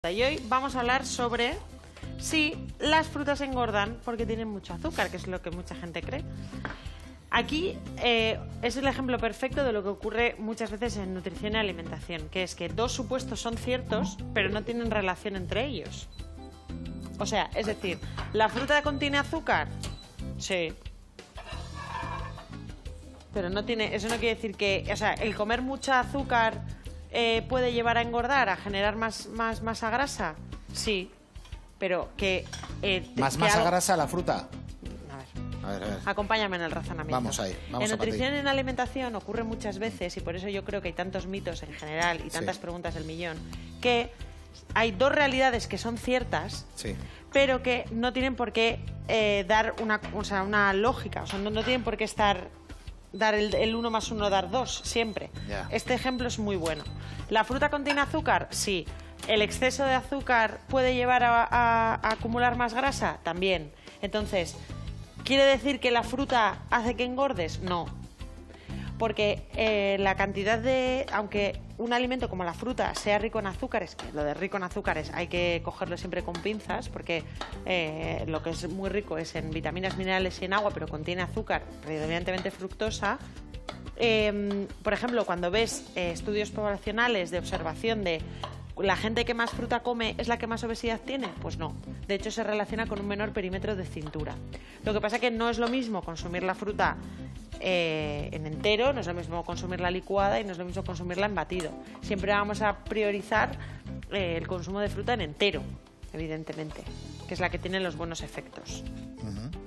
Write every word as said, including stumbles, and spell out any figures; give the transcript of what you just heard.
Y hoy vamos a hablar sobre si las frutas engordan porque tienen mucho azúcar, que es lo que mucha gente cree. Aquí eh, es el ejemplo perfecto de lo que ocurre muchas veces en nutrición y alimentación, que es que dos supuestos son ciertos, pero no tienen relación entre ellos. O sea, es decir, ¿la fruta contiene azúcar? Sí. Pero no tiene, eso no quiere decir que, o sea, el comer mucha azúcar eh, puede llevar a engordar, a generar más, más masa grasa. Sí, pero que... Eh, ¿Más que masa algo... grasa la fruta? A ver. A ver, a ver. Acompáñame en el razonamiento. Vamos ahí, vamos en a nutrición partir. y en alimentación ocurre muchas veces, y por eso yo creo que hay tantos mitos en general y tantas Sí. preguntas del millón, que hay dos realidades que son ciertas, Sí. pero que no tienen por qué eh, dar una, o sea, una lógica, o sea, no, no tienen por qué estar dar el, el uno más uno dar dos siempre. Ya. Este ejemplo es muy bueno. ¿La fruta contiene azúcar? Sí. ¿El exceso de azúcar puede llevar a, a, a acumular más grasa? También. Entonces, ¿quiere decir que la fruta hace que engordes? No. Porque eh, la cantidad de... Aunque un alimento como la fruta sea rico en azúcares, que lo de rico en azúcares hay que cogerlo siempre con pinzas, porque eh, lo que es muy rico es en vitaminas, minerales y en agua, pero contiene azúcar, predominantemente fructosa. Eh, por ejemplo, cuando ves eh, estudios poblacionales de observación de la gente que más fruta come es la que más obesidad tiene, pues no. De hecho, se relaciona con un menor perímetro de cintura. Lo que pasa es que no es lo mismo consumir la fruta eh, en entero, no es lo mismo consumirla licuada y no es lo mismo consumirla en batido. Siempre vamos a priorizar eh, el consumo de fruta en entero, evidentemente, que es la que tiene los buenos efectos. Uh-huh.